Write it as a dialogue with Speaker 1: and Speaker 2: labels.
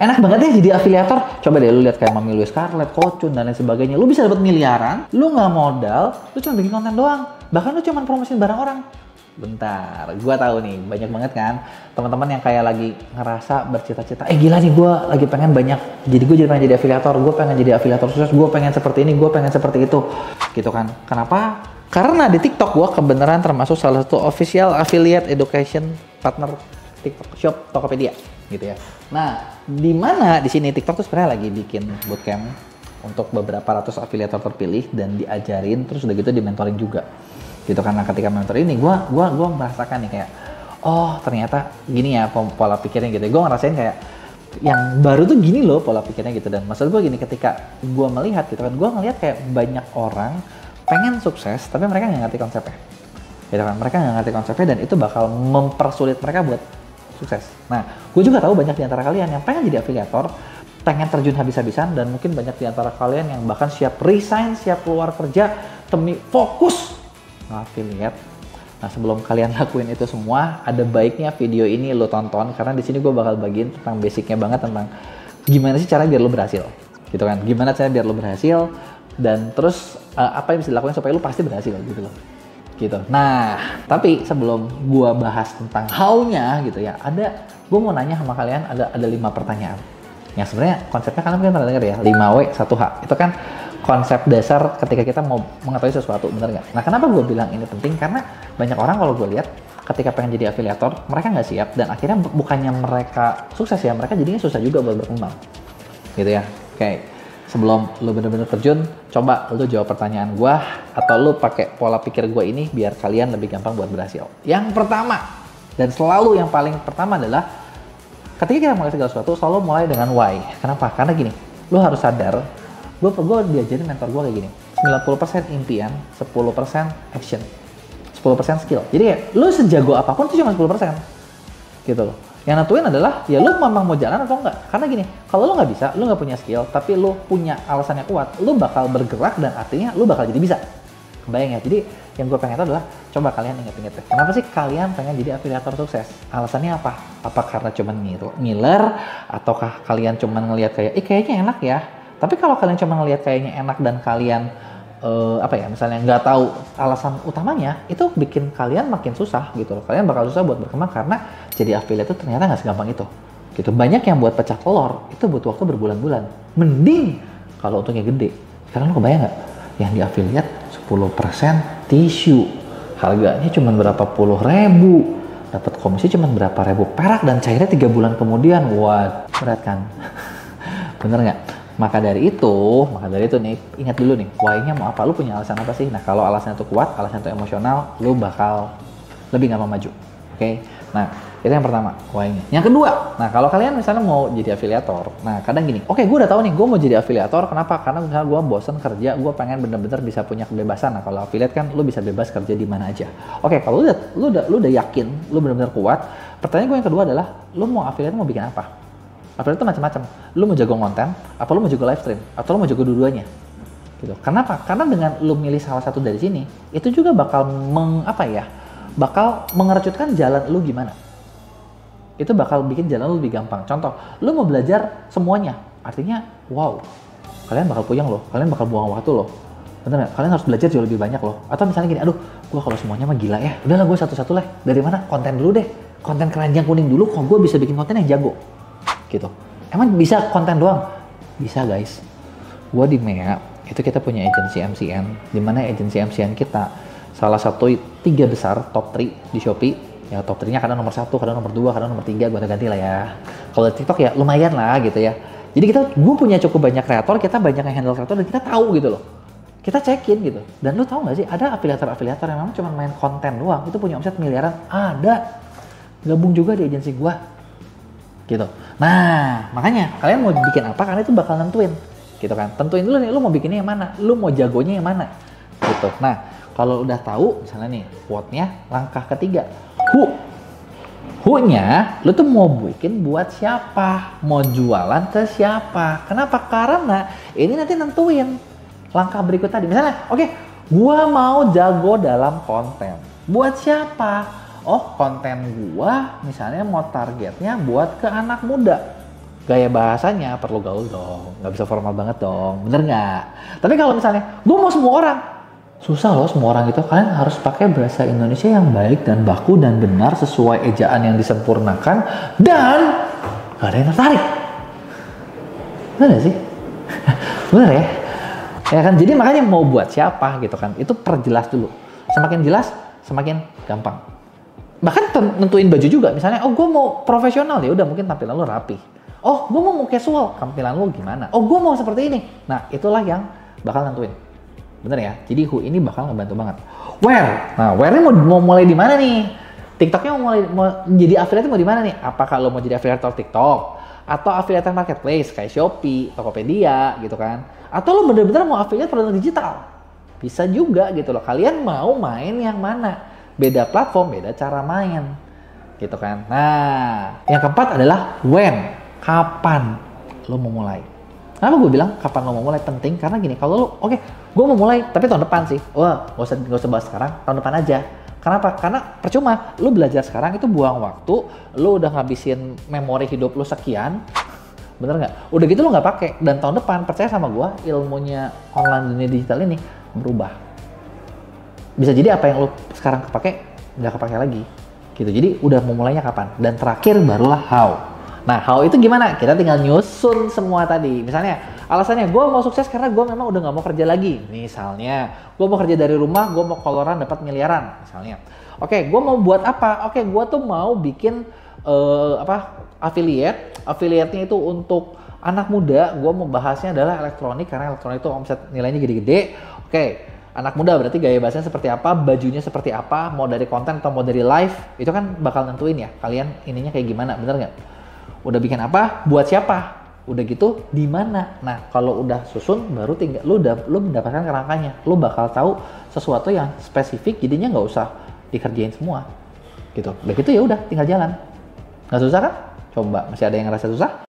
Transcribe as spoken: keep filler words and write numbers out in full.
Speaker 1: enak banget deh jadi afiliator. Coba deh lu lihat kayak Mami Louise Scarlett, Kocun dan lain sebagainya. Lu bisa dapat miliaran, lu nggak modal, lu cuma bikin konten doang. Bahkan lu cuma promosiin barang orang. Bentar, gua tahu nih banyak banget kan teman-teman yang kayak lagi ngerasa bercita-cita, eh gila nih gua lagi pengen banyak, jadi gue jadi pengen jadi afiliator, gue pengen jadi afiliator sukses, gue pengen seperti ini, gue pengen seperti itu, gitu kan? Kenapa? Karena di TikTok gua kebenaran termasuk salah satu official affiliate education partner TikTok Shop Tokopedia, gitu ya. Nah, di mana di sini TikTok tuh sebenarnya lagi bikin bootcamp untuk beberapa ratus afiliator terpilih dan diajarin, terus udah gitu di mentoring juga. Gitu karena ketika mentor ini gue gua gua merasakan nih kayak oh ternyata gini ya pola pikirnya gitu. Gue ngerasain kayak yang baru tuh gini loh pola pikirnya gitu. Dan maksud gue gini, ketika gue melihat gitu kan, gue ngelihat kayak banyak orang pengen sukses tapi mereka nggak ngerti konsepnya gitu kan. Mereka nggak ngerti konsepnya dan itu bakal mempersulit mereka buat sukses. Nah, gue juga tahu banyak di antara kalian yang pengen jadi afiliator, pengen terjun habis-habisan, dan mungkin banyak di antara kalian yang bahkan siap resign, siap keluar kerja demi fokus affiliate. Nah, sebelum kalian lakuin itu semua, ada baiknya video ini lo tonton karena di sini gue bakal bagiin tentang basicnya banget tentang gimana sih cara biar lo berhasil, gitu kan? Gimana cara biar lo berhasil dan terus uh, apa yang bisa dilakukan supaya lo pasti berhasil, gitu loh. Gitu. Nah, tapi sebelum gue bahas tentang how-nya gitu ya, ada gue mau nanya sama kalian ada ada lima pertanyaan. Yang sebenarnya konsepnya kalian mungkin pernah dengar ya, lima W satu H. Itu kan konsep dasar ketika kita mau mengetahui sesuatu, bener nggak? Nah, kenapa gue bilang ini penting? Karena banyak orang kalau gue lihat ketika pengen jadi afiliator, mereka nggak siap dan akhirnya bukannya mereka sukses ya, mereka jadinya susah juga buat berkembang, gitu ya. Oke, sebelum lu bener-bener terjun, coba lu jawab pertanyaan gue atau lu pakai pola pikir gue ini biar kalian lebih gampang buat berhasil. Yang pertama dan selalu yang paling pertama adalah ketika kita mulai segala sesuatu selalu mulai dengan why. Kenapa? Karena gini, lu harus sadar. Gue gue diajarin mentor gue kayak gini, sembilan puluh persen impian, sepuluh persen action, sepuluh persen skill. Jadi ya, lu sejago apapun itu cuma sepuluh persen, gitu loh. Yang nentuin adalah, ya lu memang mau jalan atau enggak. Karena gini, kalau lu nggak bisa, lu nggak punya skill, tapi lu punya alasannya kuat, lu bakal bergerak dan artinya lu bakal jadi bisa. Kebayang ya? Jadi yang gue pengen tahu adalah, coba kalian inget-inget deh, kenapa sih kalian pengen jadi afiliator sukses? Alasannya apa? Apa karena cuman ngiler, ataukah kalian cuman ngelihat kayak, eh kayaknya enak ya? Tapi kalau kalian cuma ngelihat kayaknya enak dan kalian uh, apa ya, misalnya nggak tahu alasan utamanya, itu bikin kalian makin susah gitu loh. Kalian bakal susah buat berkembang karena jadi affiliate itu ternyata nggak segampang itu. Gitu. Banyak yang buat pecah telur itu butuh waktu berbulan-bulan. Mending kalau untungnya gede. Sekarang lo kebayang nggak? Yang di affiliate sepuluh persen tisu, harganya cuma berapa puluh ribu, dapat komisi cuma berapa ribu perak dan cairnya tiga bulan kemudian. Wah, berat kan? Bener nggak? Maka dari itu, maka dari itu nih, ingat dulu nih, why-nya mau apa? Lu punya alasan apa sih? Nah, kalau alasannya itu kuat, alasannya itu emosional, lu bakal lebih gampang maju. Oke? Okay? Nah, itu yang pertama, why-nya. Yang kedua, nah kalau kalian misalnya mau jadi afiliator, nah kadang gini, oke okay, gue udah tahu nih, gue mau jadi afiliator, kenapa? Karena misalnya gue bosen kerja, gue pengen bener-bener bisa punya kebebasan. Nah, kalau affiliate kan, lu bisa bebas kerja di mana aja. Oke, okay, kalau lu udah, lu udah, lu udah yakin, lu bener-bener kuat, pertanyaan gue yang kedua adalah, lu mau affiliate mau bikin apa? Affiliate itu macam-macam. Lu mau jago konten, apa lu mau jago live stream, atau lu mau jago dua-duanya. Gitu. Kenapa? Karena dengan lu milih salah satu dari sini, itu juga bakal meng, apa ya? Bakal mengerucutkan jalan lu gimana. Itu bakal bikin jalan lu lebih gampang. Contoh, lu mau belajar semuanya. Artinya, wow, kalian bakal puyeng loh, kalian bakal buang waktu loh. Bener nggak? Kalian harus belajar jauh lebih banyak loh. Atau misalnya gini, aduh, gua kalau semuanya mah gila ya. Udahlah gue satu-satu lah. Dari mana? Konten dulu deh. Konten keranjang kuning dulu, kok gue bisa bikin konten yang jago. Gitu. Emang bisa konten doang? Bisa guys. Gua di M E A itu kita punya agensi M C N, di mana agensi M C N kita salah satu tiga besar top tiga di Shopee. Ya top tiga-nya kadang nomor satu, kadang nomor dua, kadang nomor tiga, gua ganti lah ya. Kalau di TikTok ya lumayan lah gitu ya. Jadi kita, gue punya cukup banyak kreator, kita banyak yang handle kreator dan kita tahu gitu loh. Kita cekin gitu. Dan lu tahu nggak sih ada afiliator-afiliator yang memang cuma main konten doang, itu punya omset miliaran, ada. Gabung juga di agensi gua. Gitu. Nah, makanya kalian mau bikin apa, karena itu bakal nentuin, gitu kan. Tentuin dulu nih, lu mau bikinnya yang mana, lu mau jagonya yang mana, gitu. Nah, kalau udah tahu, misalnya nih, quote-nya langkah ketiga, who, who-nya, lu tuh mau bikin buat siapa, mau jualan ke siapa. Kenapa? Karena ini nanti nentuin langkah berikut tadi. Misalnya, oke, okay, gua mau jago dalam konten, buat siapa? Oh, konten gua misalnya mau targetnya buat ke anak muda. gaya bahasanya perlu gaul dong, nggak bisa formal banget dong, bener nggak? Tapi kalau misalnya gue mau semua orang, susah loh semua orang itu. Kalian harus pakai bahasa Indonesia yang baik dan baku dan benar sesuai ejaan yang disempurnakan dan gak ada yang tertarik. Bener gak sih? Bener ya? Ya kan, jadi makanya mau buat siapa gitu kan, itu perjelas dulu. Semakin jelas, semakin gampang. Bahkan tentuin baju juga, misalnya, oh gue mau profesional, ya udah mungkin tampilan lo rapi. Oh, gue mau casual, tampilan lo gimana? Oh, gue mau seperti ini. Nah, itulah yang bakal nentuin. Bener ya? Jadi Who ini bakal ngebantu banget. Where? Nah, where ini mau, mau mulai di mana nih? TikToknya mau mulai mau jadi affiliate mau di mana nih? Apakah lo mau jadi affiliate TikTok? Atau affiliate marketplace kayak Shopee, Tokopedia gitu kan? Atau lo bener-bener mau affiliate produk digital? Bisa juga gitu loh. Kalian mau main yang mana? Beda platform, beda cara main. Gitu kan? Nah, yang keempat adalah when. Kapan lo mau mulai? Kenapa gue bilang kapan lo mau mulai penting? Karena gini, kalau lo, oke, okay, gue mau mulai, tapi tahun depan sih. Wah, gak usah, gak usah bahas sekarang, tahun depan aja. Kenapa? Karena percuma, lo belajar sekarang itu buang waktu, lo udah ngabisin memori hidup lo sekian, bener nggak? Udah gitu lo nggak pakai, dan tahun depan, percaya sama gue, ilmunya online dunia digital ini berubah. Bisa jadi apa yang lo sekarang kepake, nggak kepake lagi. Gitu, jadi udah mau mulainya kapan? Dan terakhir barulah how. Nah, how itu gimana? Kita tinggal nyusun semua tadi. Misalnya, alasannya gue mau sukses karena gue memang udah gak mau kerja lagi. Misalnya, gue mau kerja dari rumah, gue mau koloran dapat miliaran. Misalnya, oke, gue mau buat apa? Oke, gue tuh mau bikin uh, apa? Affiliate. Affiliate-nya itu untuk anak muda. Gue mau bahasnya adalah elektronik karena elektronik itu omset nilainya gede-gede. Oke, anak muda berarti gaya bahasanya seperti apa, bajunya seperti apa, mau dari konten atau mau dari live, itu kan bakal nentuin ya. Kalian ininya kayak gimana, bener nggak? Udah bikin apa? Buat siapa? Udah gitu di mana? Nah, kalau udah susun baru tinggal lu udah lu mendapatkan kerangkanya. Lu bakal tahu sesuatu yang spesifik, jadinya nggak usah dikerjain semua. Gitu. Udah gitu ya udah tinggal jalan. Nggak susah kan? Coba, masih ada yang ngerasa susah?